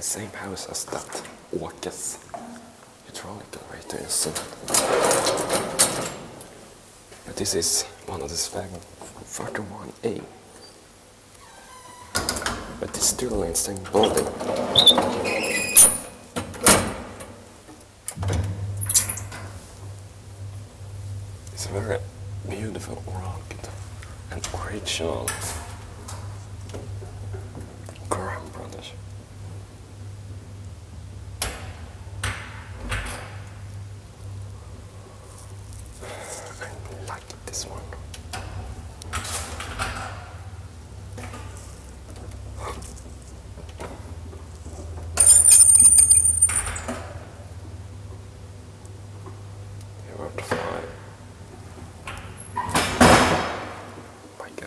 the same house as that Åkes hydraulic elevator is. But this is one of the Svägen 41A. But it's still in the same building. It's a very beautiful, rugged and original Graham Brothers. I like this one. Here are the five. My God.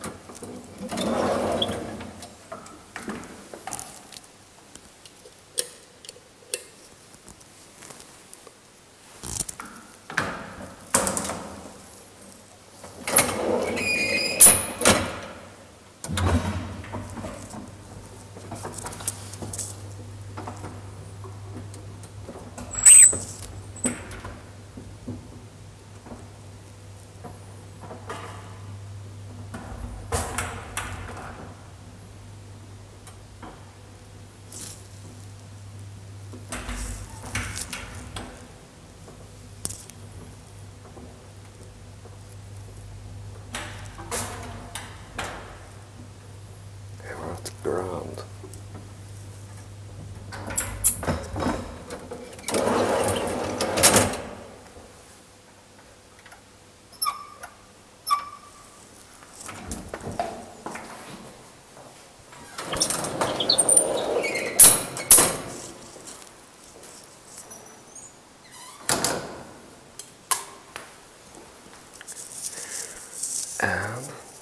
Ground. And